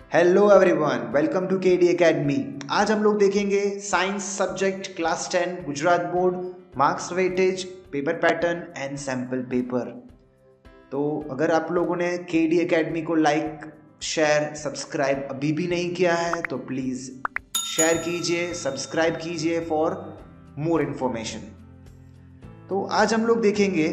Hello everyone, welcome to KD academy. आज हम लोग देखेंगे science subject class 10 Gujarat board, marks weightage, paper pattern and sample paper. तो अगर आप लोगों ने केडी एकेडमी को लाइक, शेयर, सब्सक्राइब अभी भी नहीं किया है तो प्लीज़ शेयर कीजिए, सब्सक्राइब कीजिए फॉर मोर इन्फॉर्मेशन। तो आज हम लोग देखेंगे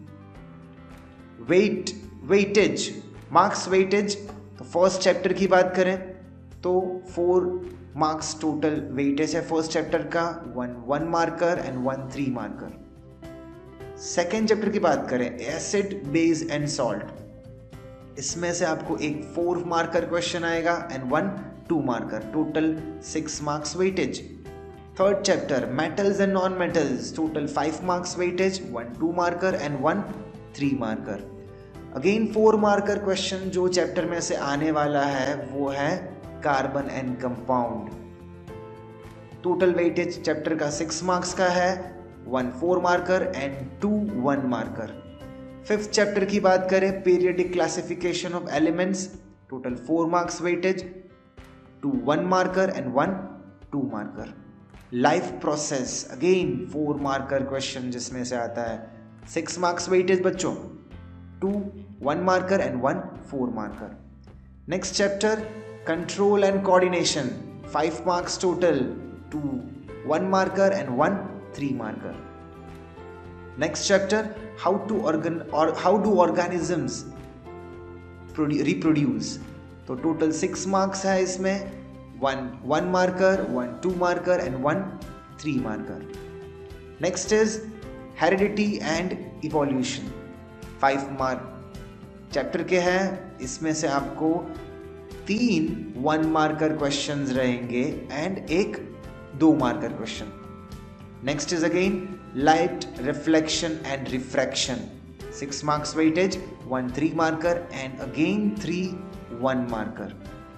वेटेज, मार्क्स वेटेज। तो फर्स्ट चैप्टर की बात करें तो 4 मार्क्स टोटल वेटेज है फर्स्ट चैप्टर का, 1 marker and 1 3 marker. Second chapter की बात करें एसिड, बेस एंड सॉल्ट, इसमें से आपको एक 4 मार्कर क्वेश्चन आएगा and 1 2 marker, total 6 marks weightage. Third chapter metals and non metals, total 5 marks weightage, 1 2 marker and 1 3 marker. Again 4 marker question जो chapter में से आने वाला है वो है carbon and compound. Total weightage chapter का 6 मार्क्स का है, 1 4 marker and 2 1 marker. Fifth chapter की बात करें periodic classification of elements, total 4 marks weightage, 2 1 marker and 1 2 marker. Life process again 4 marker question जिसमें से आता है 6 मार्क्स वेटेज बच्चों, 2 1 marker and 1 4 marker. Next chapter control and coordination, 5 marks total, 2 1 marker and 1 3 marker. Next chapter how do organisms reproduce, तो total 6 marks है इसमें, 1 marker, 1 2 marker and 1 3 marker. Next is heredity and evolution, 5 mark chapter के हैं, इसमें से आपको 3 1 marker questions रहेंगे and एक 2 marker question. Next is again light, reflection and refraction, 6 marks weightage, 1 3 marker and again 3 1 marker.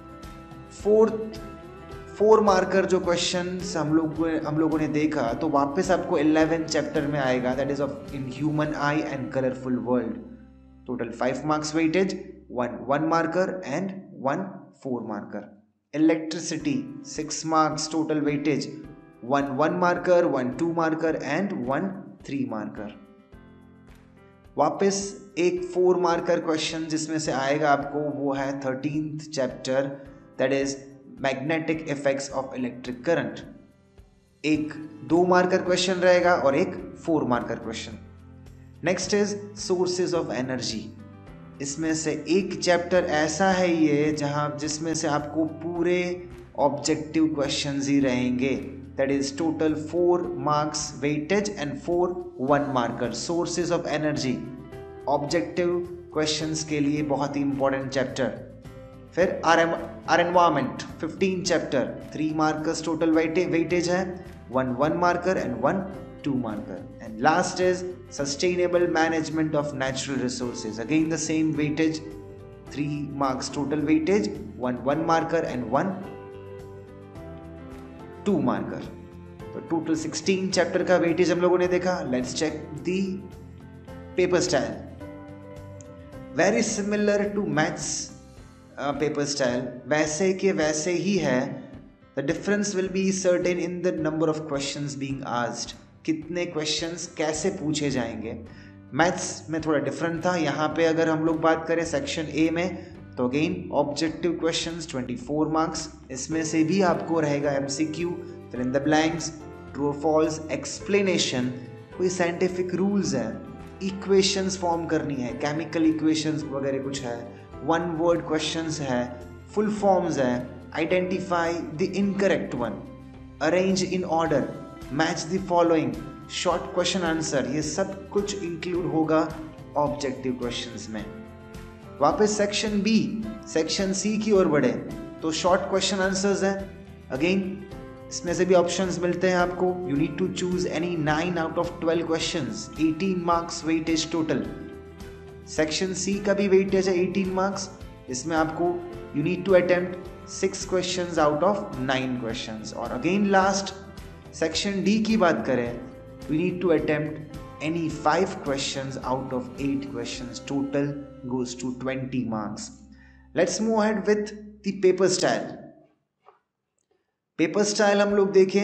4 marker जो क्वेश्चन हम लोगों ने देखा तो वापस आपको 11 चैप्टर में आएगा, that is of in human eye and colourful world. Total 5 marks weightage, 1 1 marker and 1 4 marker. Electricity 6 marks total weightage, 1 1 marker, 1 2 marker and 1 3 marker. वापस एक 4 मार्कर क्वेश्चन जिसमें से आएगा आपको वो है 13th chapter, that is magnetic effects of electric current. एक 2 marker question रहेगा और एक 4 marker question. Next is sources of energy, इसमें से एक चैप्टर ऐसा है ये जिसमें से आपको पूरे ऑब्जेक्टिव क्वेश्चंस ही रहेंगे, that is total 4 marks weightage and 4 1 marker. Sources of energy objective questions के लिए बहुत ही इंपॉर्टेंट चैप्टर। फिर our environment 15 chapter, 3 markers total weightage है, 1 1 marker and 1 2 marker. And last is sustainable management of natural resources, again the same weightage, 3 marks total weightage, 1 1 marker and 1 2 marker. तो total 16 chapter का weightage हम लोगों ने देखा। Let's check the paper style, very similar to maths paper style, वैसे के वैसे ही है। The difference will be certain in the number of questions being asked, कितने क्वेश्चंस कैसे पूछे जाएंगे। मैथ्स में थोड़ा डिफरेंट था, यहाँ पे अगर हम लोग बात करें सेक्शन ए में तो अगेन ऑब्जेक्टिव क्वेश्चंस 24 मार्क्स, इसमें से भी आपको रहेगा एमसीक्यू, फिर इन द ब्लैंक्स, ट्रू और फॉल्स, एक्सप्लेनेशन, कोई साइंटिफिक रूल्स है, इक्वेशंस फॉर्म करनी है, केमिकल इक्वेशंस वगैरह कुछ है, 1 वर्ड क्वेश्चंस है, फुल फॉर्म्स है, identify the incorrect one, arrange in order, match the following, short question answer, ये सब कुछ इंक्लूड होगा ऑब्जेक्टिव क्वेश्चंस में। वापस सेक्शन बी, सेक्शन सी की ओर बढ़े तो शॉर्ट क्वेश्चन आंसर्स है, अगेन इसमें से भी ऑप्शंस मिलते हैं आपको, you need to choose any 9 out of 12 questions, 18 marks weightage total. Section C का भी वेटेज है 18 मार्क्स, इसमें आपको you need to attempt 6 questions out of 9 questions. और अगेन लास्ट सेक्शन डी की बात करें, we need to attempt any 5 questions out of 8 questions, total goes to 20 marks. Let's move ahead with the paper style. Paper style हम लोग देखें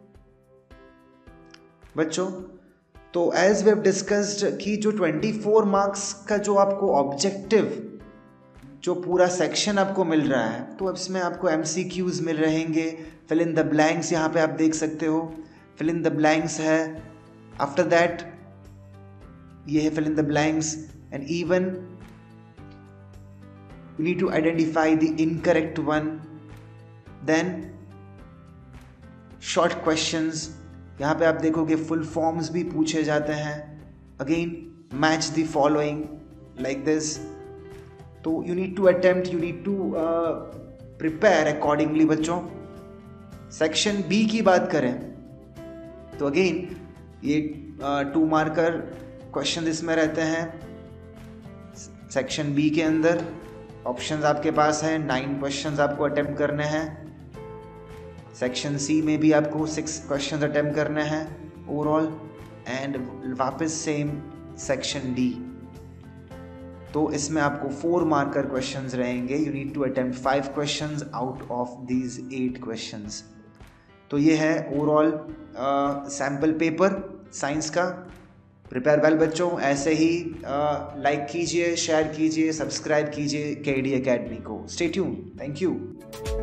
बच्चों, तो as we have discussed कि जो 24 मार्क्स का जो आपको ऑब्जेक्टिव जो पूरा सेक्शन आपको मिल रहा है, तो इसमें आपको MCQs मिल रहेंगे, फिल इन द ब्लैंक्स यहाँ पे आप देख सकते हो, फिल इन द ब्लैंक्स है। आफ्टर दैट ये है fill in the blanks, and even you need to identify the incorrect one. Then short questions, यहाँ पे आप देखोगे फुल फॉर्म्स भी पूछे जाते हैं। Again match the following like this. तो you need to attempt, you need to prepare accordingly बच्चों। सेक्शन बी की बात करें तो अगेन ये 2 मार्कर क्वेश्चन इसमें रहते हैं। सेक्शन बी के अंदर ऑप्शंस आपके पास हैं, 9 क्वेश्चंस आपको अटेम्प्ट करने हैं। सेक्शन सी में भी आपको 6 क्वेश्चंस अटेम्प्ट करने हैं ओवरऑल, एंड वापस सेम सेक्शन डी। तो इसमें आपको 4 मार्कर क्वेश्चंस रहेंगे। You need to attempt 5 questions out of these 8 questions. तो ये है ओवरऑल सैम्पल पेपर साइंस का। प्रिपेयर वेल बच्चों, ऐसे ही लाइक कीजिए, शेयर कीजिए, सब्सक्राइब कीजिए KD एकेडमी को। Stay tuned, thank you.